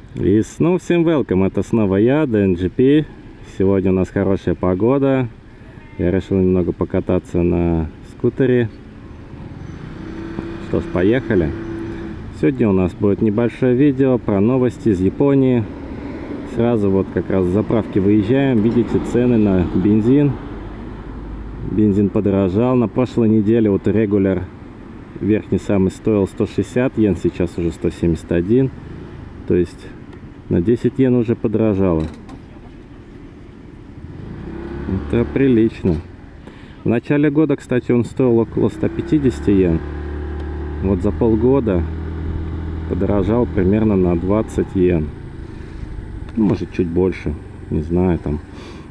И снова всем welcome, это снова я, DNGP. Сегодня у нас хорошая погода. Я решил немного покататься на скутере. Что ж, поехали. Сегодня у нас будет небольшое видео про новости из Японии. Сразу вот как раз с заправки выезжаем. Видите цены на бензин. Бензин подорожал. На прошлой неделе вот регуляр верхний самый стоил 160 йен, сейчас уже 171. То есть на 10 йен уже подорожало. Это прилично. В начале года, кстати, он стоил около 150 йен. Вот за полгода подорожал примерно на 20 йен. Может, чуть больше. Не знаю, там.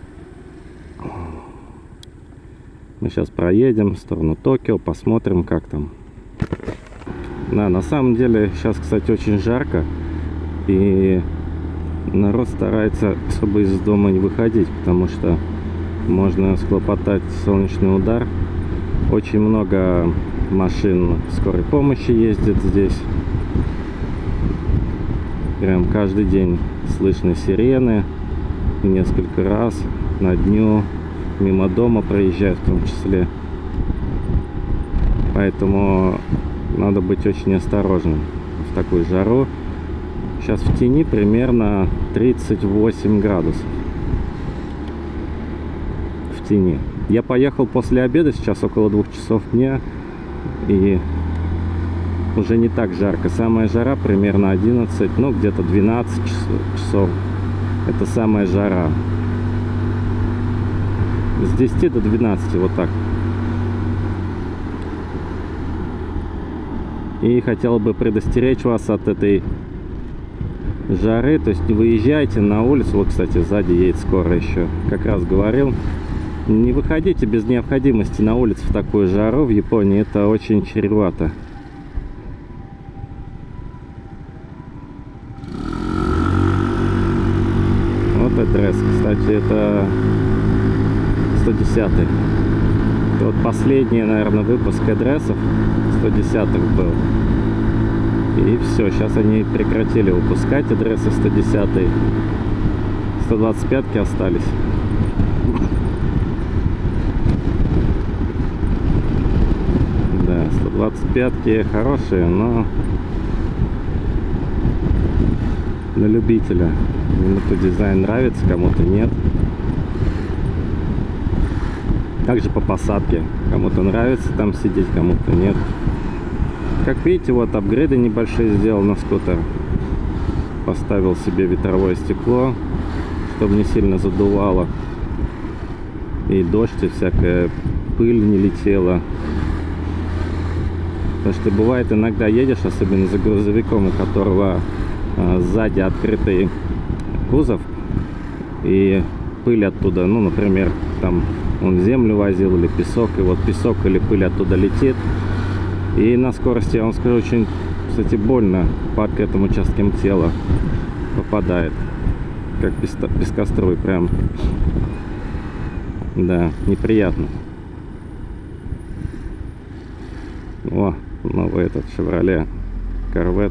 Мы сейчас проедем в сторону Токио, посмотрим, как там. Да, на самом деле, сейчас, кстати, очень жарко. И народ старается особо из дома не выходить, потому что можно схлопотать солнечный удар. Очень много машин скорой помощи ездит здесь. Прям каждый день слышны сирены. Несколько раз на дню мимо дома проезжают в том числе. Поэтому надо быть очень осторожным в такую жару. Сейчас в тени примерно 38 градусов. В тени. Я поехал после обеда, сейчас около 2 часов дня. И уже не так жарко. Самая жара примерно 11, ну где-то 12 часов. Это самая жара. С 10 до 12, вот так. И хотел бы предостеречь вас от этой жары. То есть не выезжайте на улицу. Вот, кстати, сзади едет скоро еще. Как раз говорил. Не выходите без необходимости на улицу в такую жару. В Японии это очень чревато. Вот адрес. Кстати, это 110-й. Вот последний, наверное, выпуск адресов 110-х был. И все, сейчас они прекратили выпускать адресы 110-й. 125-ки остались. Да, 125-ки хорошие, но на любителя. Кому-то дизайн нравится, кому-то нет. Также по посадке. Кому-то нравится там сидеть, кому-то нет. Как видите, вот апгрейды небольшие сделал на скутер. Поставил себе ветровое стекло, чтобы не сильно задувало. И дождь, и всякая пыль не летела. Потому что бывает, иногда едешь, особенно за грузовиком, у которого сзади открытый кузов. И пыль оттуда, ну, например, там он землю возил или песок. И вот песок или пыль оттуда летит. И на скорости, я вам скажу, очень, кстати, больно по открытым участкам тела попадает. Как пескоструй прям. Да, неприятно. О, новый этот Chevrolet Corvette.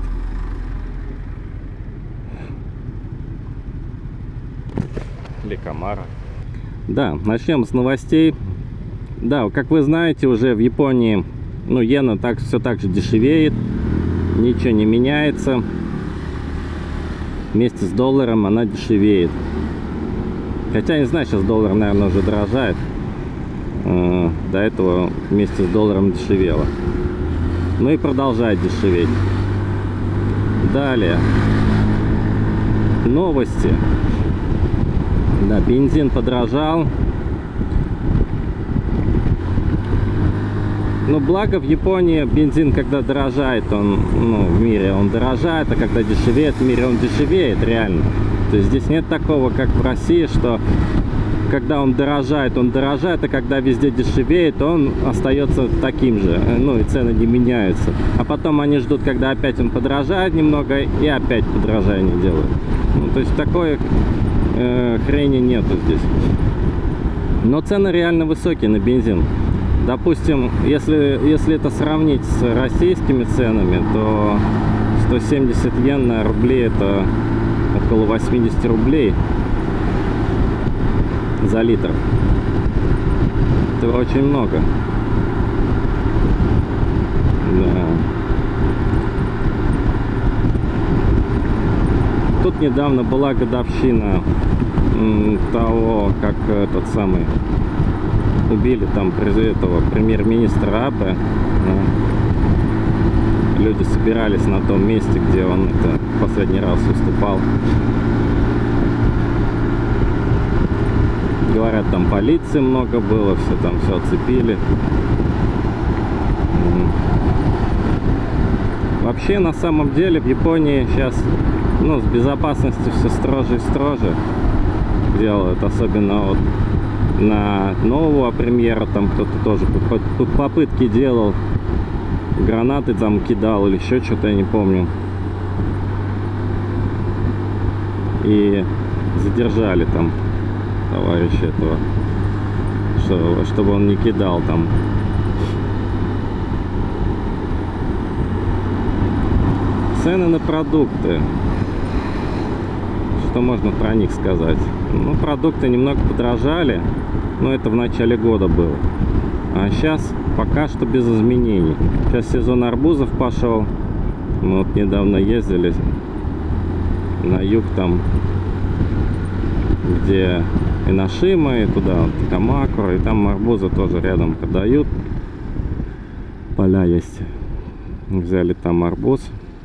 Или Camaro. Да, начнем с новостей. Да, как вы знаете, уже в Японии, ну, иена все так же дешевеет, ничего не меняется. Вместе с долларом она дешевеет. Хотя, не знаю, сейчас доллар, наверное, уже дорожает. До этого вместе с долларом дешевело. Ну и продолжает дешеветь. Далее. Новости. Да, бензин подорожал. Но благо в Японии бензин, когда дорожает, он, ну, в мире он дорожает, а когда дешевеет в мире, он дешевеет реально. То есть здесь нет такого, как в России, что когда он дорожает, а когда везде дешевеет, он остается таким же. Ну и цены не меняются. А потом они ждут, когда опять он подорожает немного, и опять подорожание делают. Ну, то есть такой хрени нету здесь. Но цены реально высокие на бензин. Допустим, если это сравнить с российскими ценами, то 170 йен на рубли — это около 80 рублей за литр. Это очень много. Да. Тут недавно была годовщина того, как этот самый убили там этого премьер-министра Абе. Да. Люди собирались на том месте, где он это последний раз выступал. Говорят, там полиции много было, все оцепили. Вообще, на самом деле, в Японии сейчас, ну, с безопасностью все строже и строже делают. Особенно вот на нового премьера там кто-то тоже попытки делал. Гранаты там кидал или еще что-то, я не помню. И задержали там товарища этого, чтобы он не кидал там. Цены на продукты. Что можно про них сказать? Ну, продукты немного подорожали, но это в начале года было. А сейчас пока что без изменений. Сейчас сезон арбузов пошел. Мы вот недавно ездили на юг, там, где Иношима, и туда вот Камакура, и там арбузы тоже рядом продают. Поля есть. Взяли там арбуз.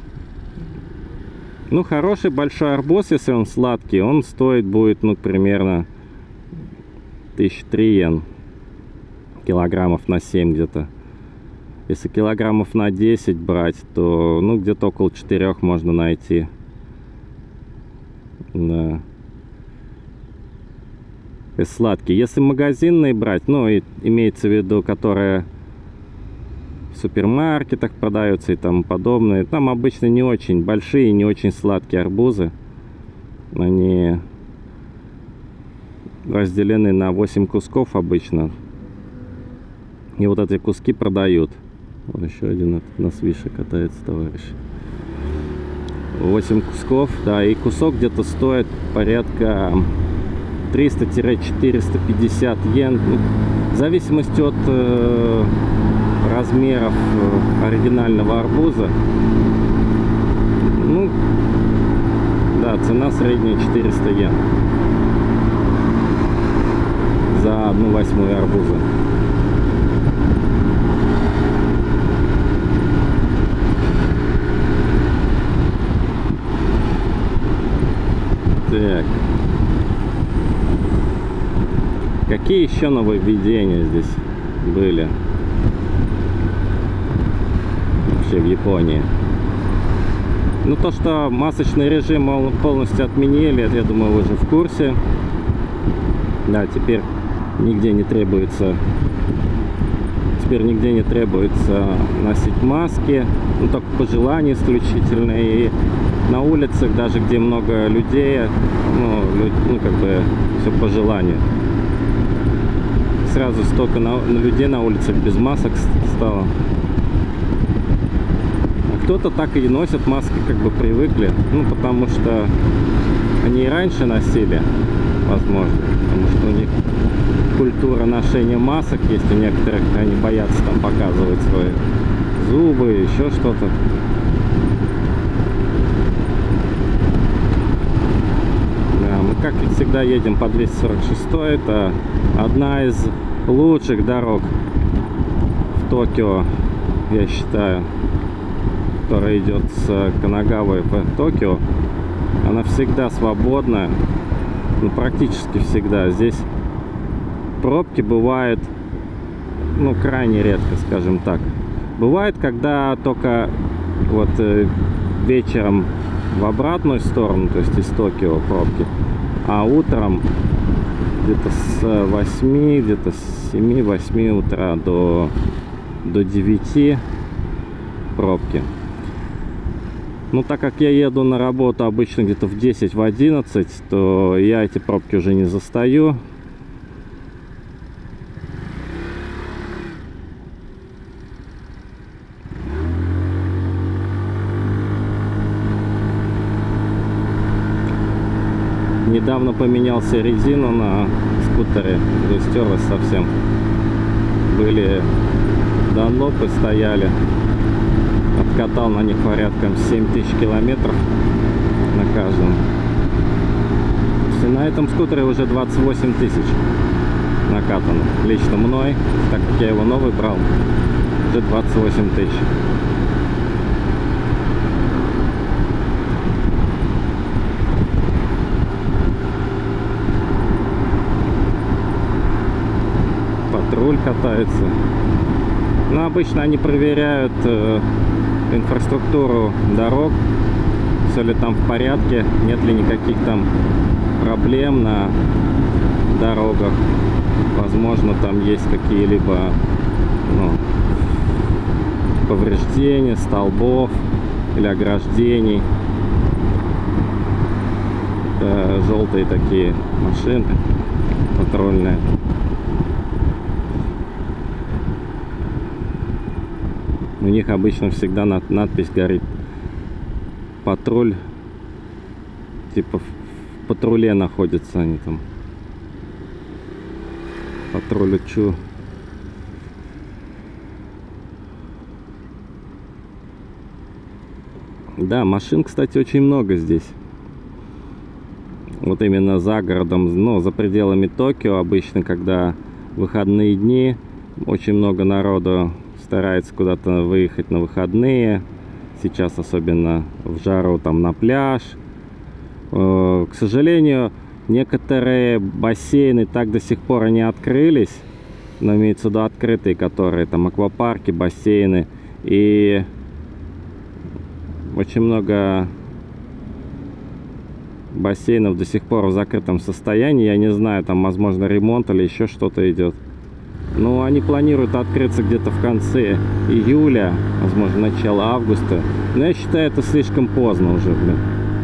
Ну, хороший большой арбуз, если он сладкий, он стоит будет, ну, примерно 1003 йен. Килограммов на 7 где-то. Если килограммов на 10 брать, то, ну, где-то около 4 можно найти. Да. И сладкий. Если магазинные брать, ну, и имеется в виду, которые в супермаркетах продаются и тому подобное, там обычно не очень большие, не очень сладкие арбузы. Они разделены на 8 кусков обычно. И вот эти куски продают. Вот еще один на свише катается товарищ. 8 кусков, да, и кусок где-то стоит порядка 300-450 йен. Ну, в зависимости от размеров оригинального арбуза. Ну, да, цена средняя 400 йен за 1/8 арбуза. Так. Какие еще нововведения здесь были вообще в Японии? Ну, то, что масочный режим полностью отменили, это, я думаю, вы уже в курсе. Да, теперь нигде не требуется носить маски, ну, только по желанию исключительно. И на улицах, даже где много людей, ну как бы все по желанию. Сразу столько людей на улицах без масок стало. А кто-то так и носит маски, как бы привыкли. Ну, потому что они и раньше носили, возможно. Потому что у них культура ношения масок есть у некоторых, они боятся там показывать свои зубы, еще что-то. Мы, как и всегда, едем по 246. Это одна из лучших дорог в Токио, я считаю, которая идет с Канагавы в Токио. Она всегда свободная, ну, практически всегда. Здесь пробки бывают, ну, крайне редко, скажем так. Бывает, когда только вот вечером в обратную сторону, то есть из Токио пробки, а утром где-то с 8, где-то с 7-8 утра до 9 пробки. Ну, так как я еду на работу обычно где-то в 10-11, то я эти пробки уже не застаю. Недавно поменялся резину на скутере, стерлась совсем. Были данлопы, стояли. Откатал на них порядком 7000 километров на каждом. И на этом скутере уже 28 тысяч накатано. Лично мной, так как я его новый брал, уже 28 тысяч. Патруль катается. Но обычно они проверяют инфраструктуру дорог, все ли там в порядке, нет ли никаких там проблем на дорогах. Возможно, там есть какие-либо повреждения столбов или ограждений. Это желтые такие машины патрульные. У них обычно всегда надпись горит: патруль, типа в патруле находятся они там. Патруль учу. Да, машин, кстати, очень много здесь. Вот именно за городом, но за пределами Токио обычно, когда выходные дни, очень много народу старается куда-то выехать на выходные. Сейчас особенно в жару там на пляж. К сожалению, некоторые бассейны так до сих пор и не открылись. Но имеется в виду открытые, которые там аквапарки, бассейны. И очень много бассейнов до сих пор в закрытом состоянии. Я не знаю, там возможно ремонт или еще что-то идет. Но они планируют открыться где-то в конце июля, возможно, начало августа. Но я считаю, это слишком поздно уже, блин.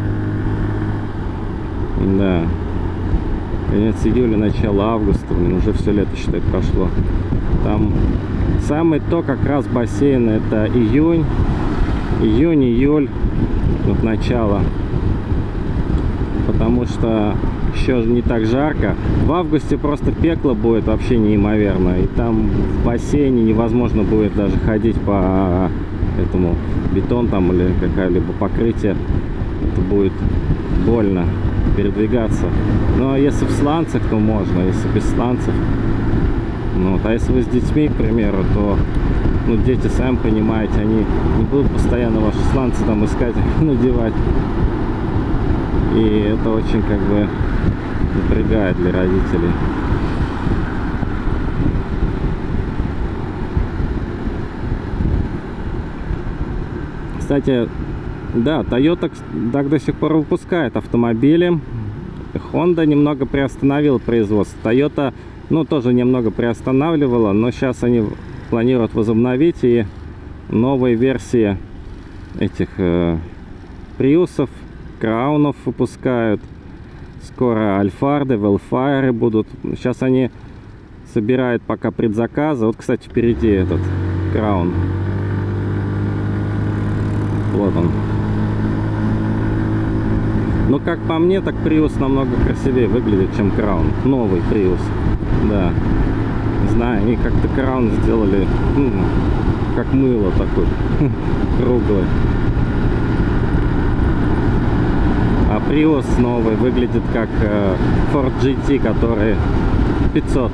Да. Конец июля, начало августа, блин, уже все лето, считай, прошло. Там самый то как раз бассейн, это июнь, июль, вот начало. Потому что еще не так жарко. В августе просто пекло будет вообще неимоверно. И там в бассейне невозможно будет даже ходить по этому бетон там или какое-либо покрытие. Это будет больно передвигаться. Но если в сланцах, то можно. Если без сланцев. Ну, вот. А если вы с детьми, к примеру, то дети, сами понимаете, они не будут постоянно ваши сланцы там искать, надевать. И это очень как бы напрягает для родителей. Кстати, да, Toyota так до сих пор выпускает автомобили. Honda немного приостановила производство. Toyota, тоже немного приостанавливала, но сейчас они планируют возобновить, и новые версии этих приусов, краунов выпускают. Скоро альфарды, велфайры будут. Сейчас они собирают пока предзаказы. Вот, кстати, впереди этот краун. Вот он. Но как по мне, так Prius намного красивее выглядит, чем краун. Новый Prius. Да. Не знаю, они как-то краун сделали, как мыло такой. Круглый. А Prius новый выглядит как Ford GT, который 500.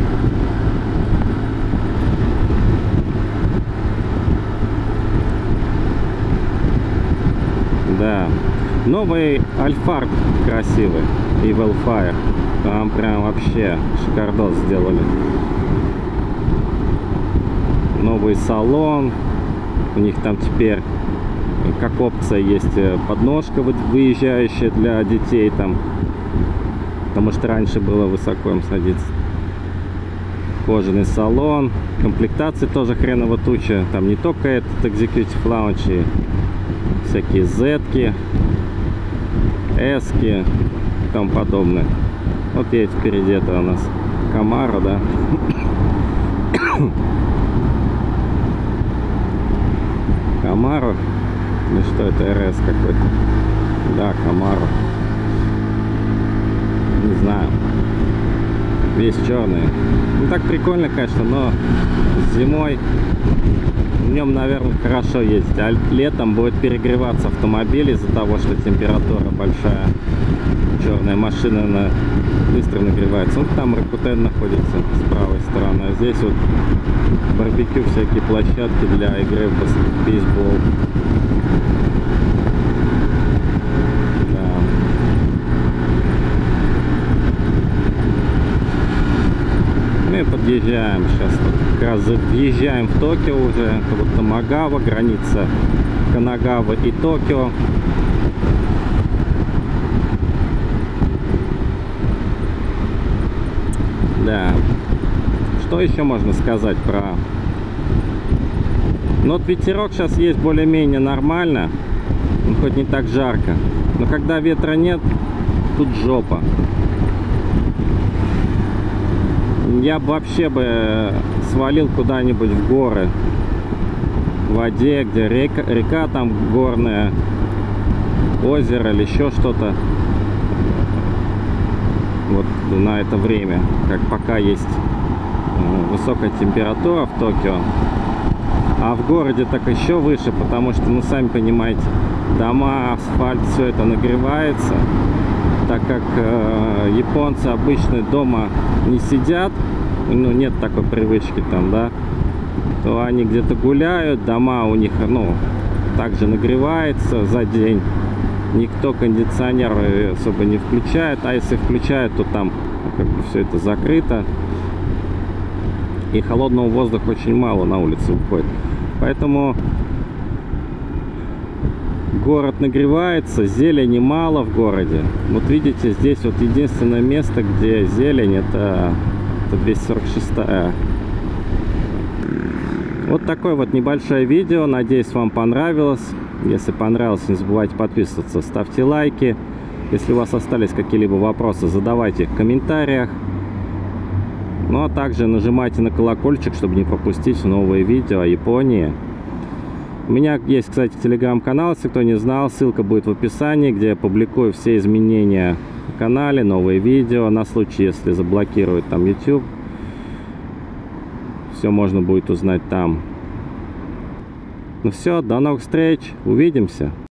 Да. Новый Alphard красивый и Velfire. Там прям вообще шикардос сделали. Новый салон. У них там теперь как опция есть подножка выезжающая для детей там, потому что раньше было высоко им садиться. Кожаный салон, комплектации тоже хреново туча, там не только этот Executive Lounge, всякие Z-ки, S-ки и тому подобное. Вот едет впереди, это у нас Camaro, да. Camaro. Ну что это, РС какой-то? Да, Camaro. весь черный. Ну так прикольно, конечно, но зимой в нем, наверное, хорошо ездить, а летом будет перегреваться автомобиль из-за того, что температура большая. Черная машина, она быстро нагревается. Вот там Rakuten находится с правой стороны, а здесь вот барбекю, всякие площадки для игры в бейсбол. Мы подъезжаем сейчас, как раз въезжаем в Токио уже. Это вот Томагава, граница Канагавы и Токио. Да. Что еще можно сказать про... Ну вот ветерок сейчас есть более-менее нормально, хоть не так жарко. Но когда ветра нет, тут жопа. Я бы вообще свалил куда-нибудь в горы, в воде, где река там горная, озеро или еще что-то. Вот на это время, как пока есть высокая температура в Токио. А в городе так еще выше, потому что, ну, сами понимаете, дома, асфальт, все это нагревается. Так как японцы обычно дома не сидят, ну, нет такой привычки там, да, то они где-то гуляют, дома у них, ну, также нагревается за день. Никто кондиционеры особо не включает, а если включает, то там как бы все это закрыто. И холодного воздуха очень мало на улице уходит. Поэтому город нагревается, зелени мало в городе. Вот видите, здесь вот единственное место, где зелень, это 246-я. Вот такое вот небольшое видео. Надеюсь, вам понравилось. Если понравилось, не забывайте подписываться, ставьте лайки. Если у вас остались какие-либо вопросы, задавайте их в комментариях. Ну а также нажимайте на колокольчик, чтобы не пропустить новые видео о Японии. У меня есть, кстати, телеграм-канал, если кто не знал, ссылка будет в описании, где я публикую все изменения на канале, новые видео, на случай, если заблокируют там YouTube. Все можно будет узнать там. Ну все, до новых встреч, увидимся.